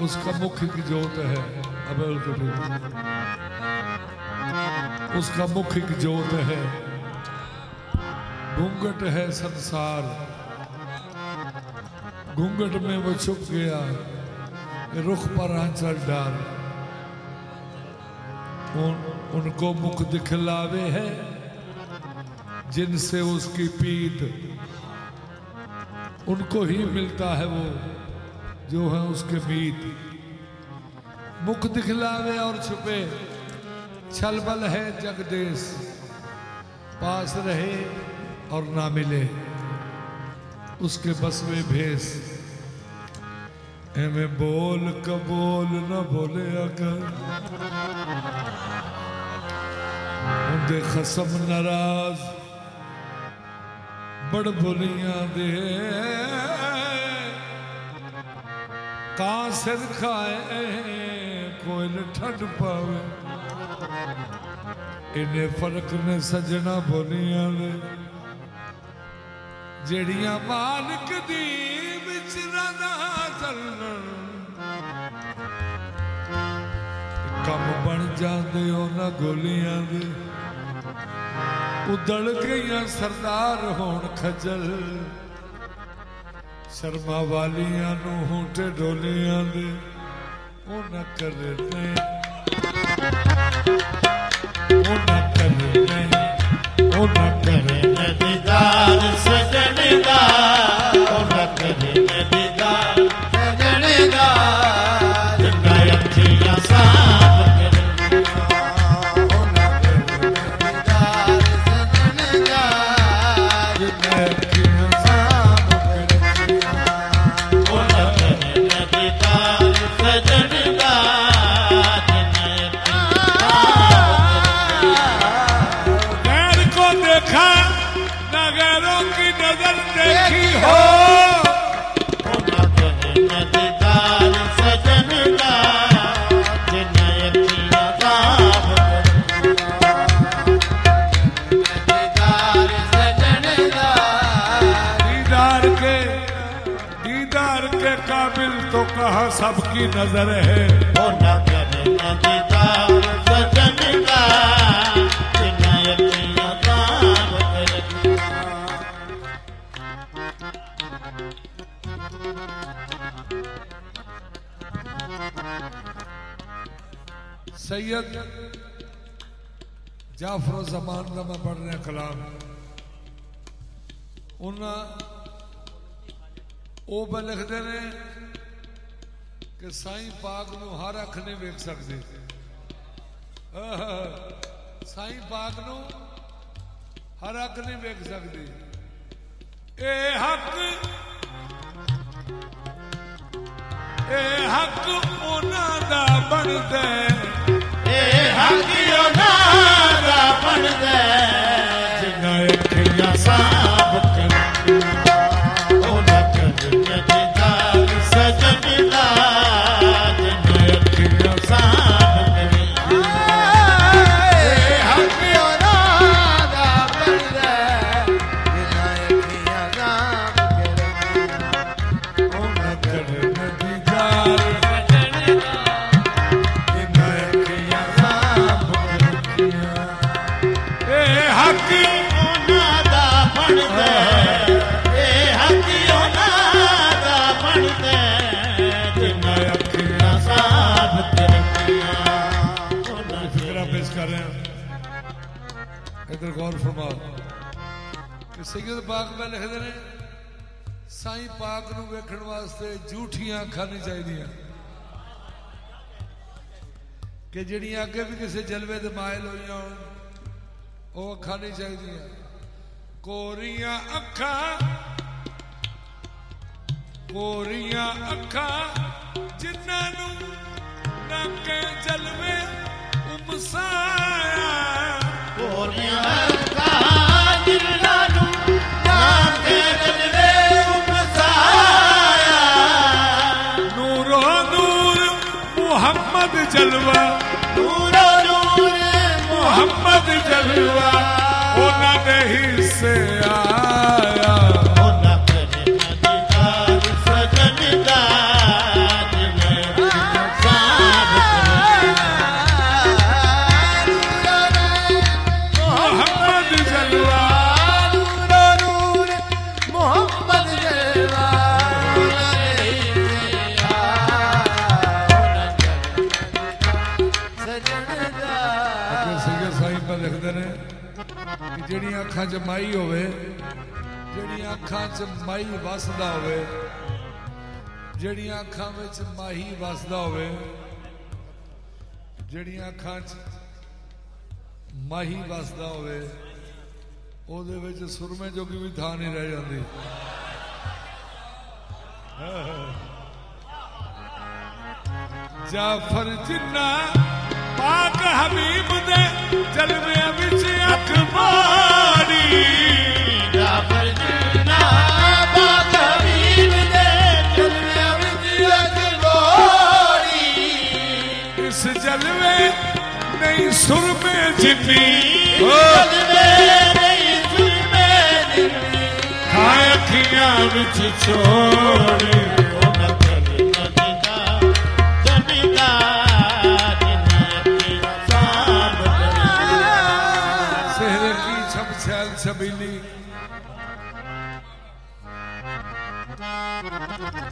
उसका मुख की जोत है, उसका मुख की जोत है, घूंघट है संसार, घूंघट में वो छुप गया, रुख पर आंचल डाल। उनको मुख दिखलावे है जिनसे उसकी पीत, उनको ही मिलता है वो जो है उसके मीत। मुख दिखलावे और छुपे, छलबल है जगदेश, पास रहे और ना मिले उसके बस में भेस। एमें बोल कबोल न बोले अगर, उनके खसम नाराज बड़ बोलियां दे, कां सिर खाए कोई न ठंड पावे, इन्हें फर्क ने सजना बोलियां दे, जड़ियां मालिक दी विच रदा चलन, कम बन जाते उन्हां गोलियां दे, उदड़ गईयां सरदार होण खजल, शर्मा वालियां नूं होंठे डोलियां दे, ओ न करने दीदार सजन दा, ओ न करने दीदार सजन दा, जिन्ना अखियां साफ करदियां, ओ न करने दीदार सजन दा, जिन्ना अखियां साफ करदियां, ओ न करने दीदार सजन दा, नगरों की नजर देखी हो, दीदार सजन दा, दीदार के काबिल तो कहा सबकी नजर है, ओ न करना दीदार सजन दा, सैयद जाफर जमान का मैं पढ़ रहा कलाम, उन्हें लिखते ने कि साईं पाक नूं हर अख नहीं वेख सकते, साईं पाक नूं हर अख नहीं वेख सकती, ए हक उन्हां दा बनदा, हक उन्हां दा बनदा, जिन्ना अखियां साफ करदियां, ओ न करने दीदार सजन दा, जिन्ना अखियां साफ करदियां, हक उन्हां दा बनदा, जिन्ना अखियां साफ करदियां, ओ न करने दीदार इधर गौर फरमा कि सैयद पाक में लिखते हैं साईं पाक नूं वेखण वास्ते झूठियां अखां नहीं चाहिए, कि जिहड़ियां अगे भी किसी जलवे दे मायल होईयां वो अखां नहीं चाहिए, कोरियां अखां जिन्हां नूं नाके जलवे उमसाया, कोरियां अखां जिन्हां नूं नाके जलवे उमसाया, नूरो नूर मुहम्मद जलवा, नूरो नूर मुहम्मद जलवा उन्हां दे हिस्से आया, ओ न करना दीदार सजन दा, जिन्ना अखां च माई होवे, ਜਿਹੜੀਆਂ ਅੱਖਾਂ 'ਚ ਮਾਈ ਵਸਦਾ ਹੋਵੇ, ਜਿਹੜੀਆਂ ਅੱਖਾਂ ਵਿੱਚ ਮਾਹੀ ਵਸਦਾ ਹੋਵੇ, ਜਿਹੜੀਆਂ ਅੱਖਾਂ 'ਚ ਮਾਹੀ ਵਸਦਾ ਹੋਵੇ, ਉਹਦੇ ਵਿੱਚ ਸੁਰਮੇ ਜੋਗੀ ਵੀ ਥਾਂ ਨਹੀਂ ਰਹਿ ਜਾਂਦੀ। जाफर जिन्ना पाक हबीब दे जलवे विच अख मारी, जाफर जिन्ना पाक हबीब दे जलवे विच अख मारी, इस जलवे नहीं सुरमे जिन्नी, जलवे नहीं सुरमे जिन्नी, खाए अखियां विच छोड़ छबीली